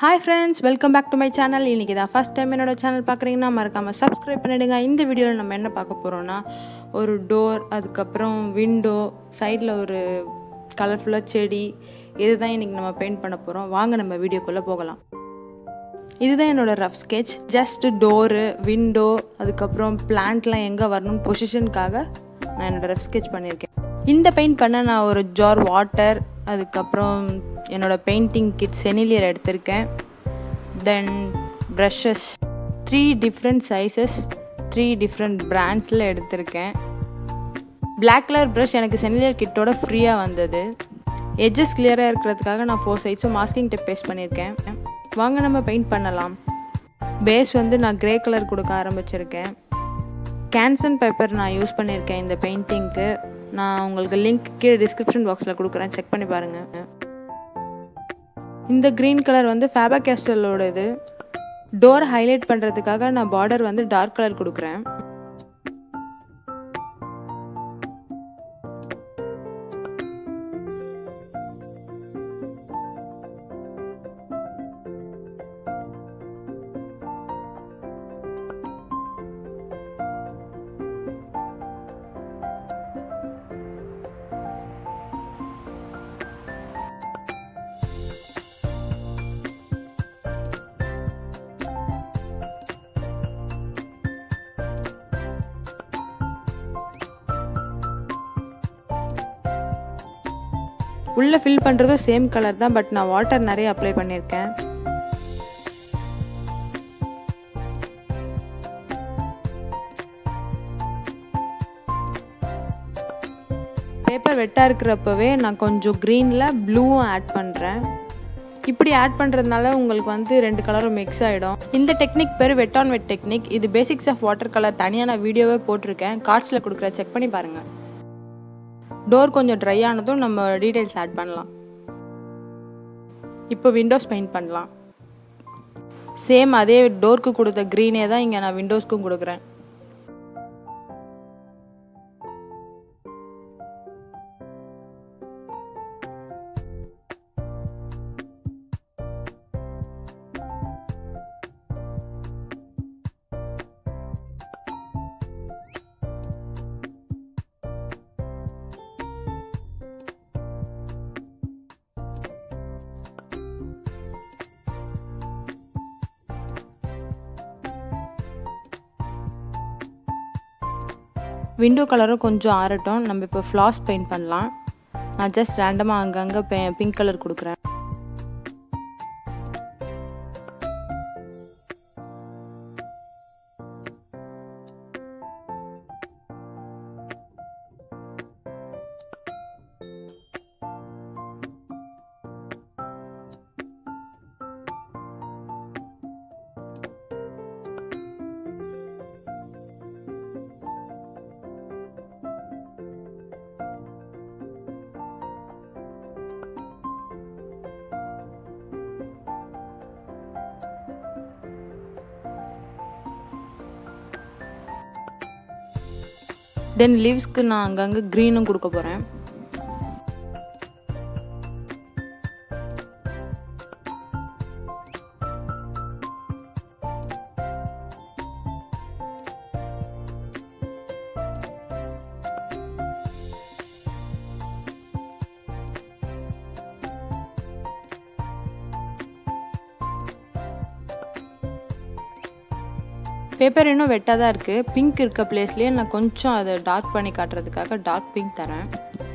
Hi friends, welcome back to my channel. இன்னைக்கு தான் first time என்னோட சேனல் பார்க்குறீங்கன்னா மறக்காம subscribe பண்ணிடுங்க. இந்த வீடியோவில் நம்ம என்ன பார்க்க போகிறோம்னா ஒரு டோர், அதுக்கப்புறம் விண்டோ, சைடில் ஒரு கலர்ஃபுல்லாக செடி, இதுதான் இன்றைக்கி நம்ம பெயிண்ட் பண்ண போகிறோம். வாங்க நம்ம வீடியோக்குள்ளே போகலாம். இதுதான் என்னோடய rough sketch. Just door, window, அதுக்கப்புறம் பிளான்ட்லாம் எங்கே வரணும்னு பொசிஷனுக்காக நான் என்னோடய ரஃப் ஸ்கெட்ச் பண்ணியிருக்கேன். இந்த பெயிண்ட் பண்ண நான் ஒரு ஜார் வாட்டர், அதுக்கப்புறம் என்னோடய பெயிண்டிங் கிட் செனிலியர் எடுத்திருக்கேன். Then brushes 3 different sizes 3 different பிராண்ட்ஸில் எடுத்திருக்கேன். பிளாக் கலர் ப்ரஷ் எனக்கு செனிலியர் கிட்டோட ஃப்ரீயாக வந்தது. எட்ஜஸ் கிளியராக இருக்கிறதுக்காக நான் 4 சைட்ஸும் மாஸ்கிங் டேப் பேஸ்ட் பண்ணியிருக்கேன். வாங்க நம்ம பெயிண்ட் பண்ணலாம். பேஸ் நான் கிரே கலர் கொடுக்க ஆரம்பிச்சிருக்கேன். கேன்சன் பேப்பர் நான் யூஸ் பண்ணியிருக்கேன் இந்த பெயிண்டிங்க்கு. நான் உங்களுக்கு லிங்க் கீழே டிஸ்கிரிப்ஷன் பாக்ஸில் கொடுக்குறேன், செக் பண்ணி பாருங்கள். இந்த க்ரீன் கலர் ஃபேபர் கேஸ்டலோட இது. டோர் ஹைலைட் பண்ணுறதுக்காக நான் பார்டர் டார்க் கலர் கொடுக்குறேன். உள்ளே ஃபில் பண்ணுறதும் சேம் கலர் தான், பட் நான் வாட்டர் நிறைய அப்ளை பண்ணியிருக்கேன். பேப்பர் வெட்டாக இருக்கிறப்பவே நான் கொஞ்சம் க்ரீனில் ப்ளூவும் ஆட் பண்ணுறேன். இப்படி ஆட் பண்ணுறதுனால உங்களுக்கு 2 கலரும் மிக்ஸ் ஆகிடும். இந்த டெக்னிக் பேர் வெட் ஆன் வெட் டெக்னிக். இது பேசிக்ஸ் ஆஃப் வாட்டர் கலர் தனியாக நான் வீடியோவே போட்டிருக்கேன், கார்ட்ஸில் கொடுக்குற, செக் பண்ணி பாருங்கள். டோர் கொஞ்சம் ட்ரை ஆனதும் நம்ம டீட்டெயில்ஸ் ஆட் பண்ணலாம். இப்போ விண்டோஸ் பெயிண்ட் பண்ணலாம். சேம் அதே டோருக்கு கொடுத்த க்ரீனே தான் இங்கே நான் விண்டோஸ்க்கும் கொடுக்குறேன். விண்டோ கலரும் கொஞ்சம் ஆறட்டும். நம்ம இப்போ ஃப்ளாஸ் பெயிண்ட் பண்ணலாம். நான் ஜஸ்ட் ரேண்டமாக அங்கங்கே பிங்க் கலர் கொடுக்குறேன். தென் லீவ்ஸ்க்கு நான் அங்கங்கே க்ரீனும் கொடுக்க போகிறேன். பேப்பர் இன்னும் வெட்டாக தான் இருக்குது. பிங்க் இருக்க பிளேஸ்லேயே நான் கொஞ்சம் அதை டார்க் பண்ணி காட்டுறதுக்காக டார்க் பிங்க் தரேன்.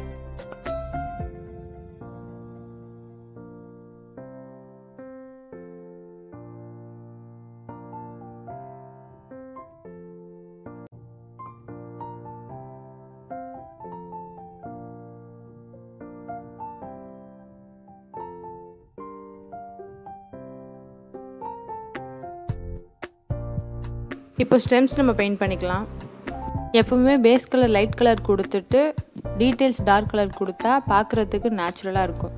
இப்போ ஸ்டெம்ஸ் நம்ம பெயிண்ட் பண்ணிக்கலாம். எப்பவுமே பேஸ் கலர் லைட் கலர் கொடுத்துட்டு டீட்டெயில்ஸ் டார்க் கலர் கொடுத்தா பார்க்குறதுக்கு நேச்சுரலாக இருக்கும்.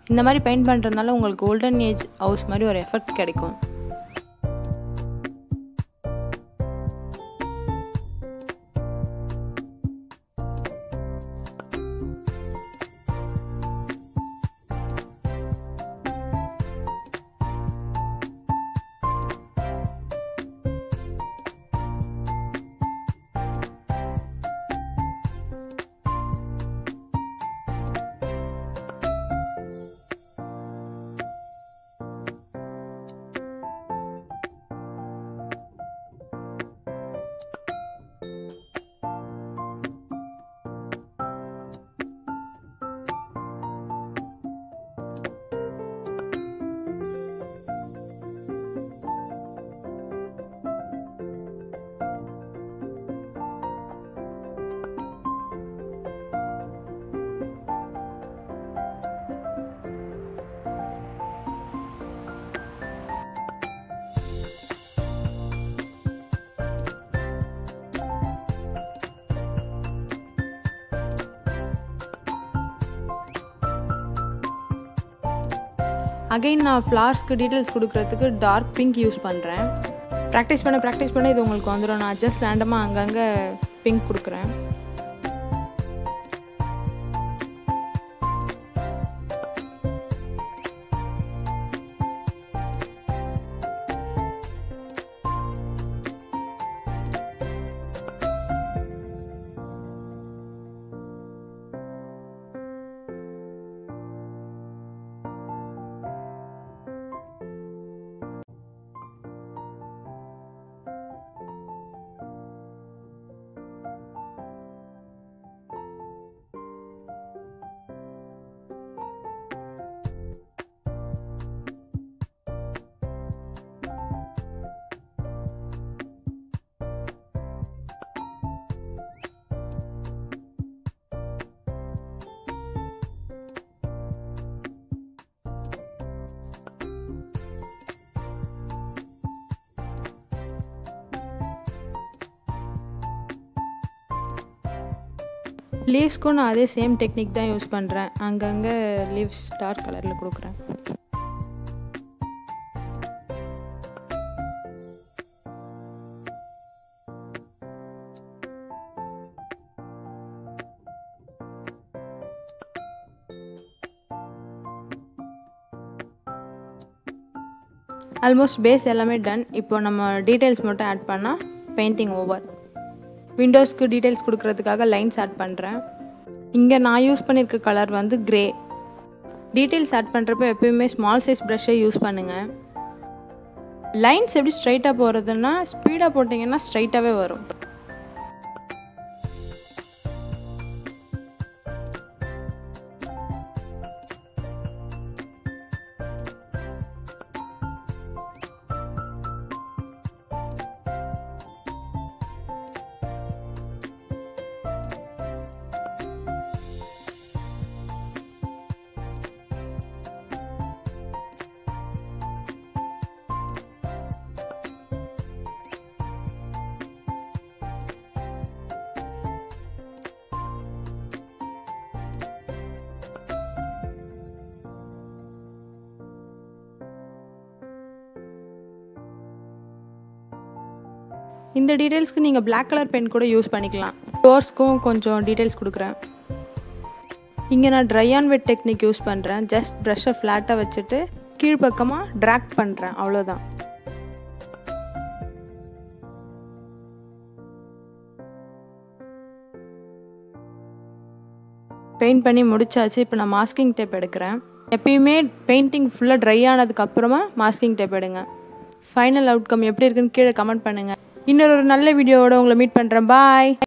இந்த மாதிரி பெயிண்ட் பண்ணுறதுனால உங்களுக்கு கோல்டன் ஏஜ் ஹவுஸ் மாதிரி ஒரு எஃபெக்ட் கிடைக்கும். அகைன் நான் ஃப்ளார்ஸ்க்கு டீட்டெயில்ஸ் கொடுக்குறதுக்கு டார்க் பிங்க் யூஸ் பண்ணுறேன். ப்ராக்டிஸ் பண்ண இது உங்களுக்கு வந்துடும். நான் ஜஸ்ட் ரேண்டமாக அங்கங்கே பிங்க் கொடுக்குறேன். லீவ்ஸ்க்கும் நான் அதே சேம் டெக்னிக் தான் யூஸ் பண்ணுறேன். அங்கங்கே லீவ்ஸ் டார்க் கலரில் கொடுக்குறேன். ஆல்மோஸ்ட் பேஸ் எல்லாமே டன். இப்போ நம்ம டீட்டெயில்ஸ் மட்டும் ஆட் பண்ணால் பெயிண்டிங் ஓவர். விண்டோஸ்க்கு டீட்டெயில்ஸ் கொடுக்குறதுக்காக லைன்ஸ் ஆட் பண்ணுறேன். இங்கே நான் யூஸ் பண்ணியிருக்க கலர் வந்து கிரே. டீட்டெயில்ஸ் ஆட் பண்ணுறப்ப எப்பயுமே ஸ்மால் சைஸ் ப்ரஷ்ஷை யூஸ் பண்ணுங்கள். லைன்ஸ் எப்படி ஸ்ட்ரைட்டாக போகிறதுன்னா ஸ்பீடாக போட்டிங்கன்னா ஸ்ட்ரைட்டாகவே வரும். இந்த டீட்டெயில்ஸ்க்கு நீங்கள் பிளாக் கலர் பென் கூட யூஸ் பண்ணிக்கலாம். டோர்ஸ்க்கும் கொஞ்சம் டீட்டெயில்ஸ் கொடுக்குறேன். இங்கே நான் dry on wet technique use பண்ணுறேன். ஜஸ்ட் ப்ரஷ்ஷை ஃப்ளாட்டாக வச்சுட்டு கீழ்ப்பக்கமாக ட்ராக் பண்ணுறேன், அவ்வளோதான். பெயிண்ட் பண்ணி முடிச்சாச்சு. இப்போ நான் மாஸ்கிங் டேப் எடுக்கிறேன். எப்பயுமே பெயிண்டிங் ஃபுல்லாக ட்ரை ஆனதுக்கப்புறமா மாஸ்கிங் டேப் எடுங்க. ஃபைனல் அவுட்கம் எப்படி இருக்குன்னு கீழே கமெண்ட் பண்ணுங்கள். இன்னொரு நல்ல வீடியோவோட உங்களை மீட் பண்ணுறேன். பாய்.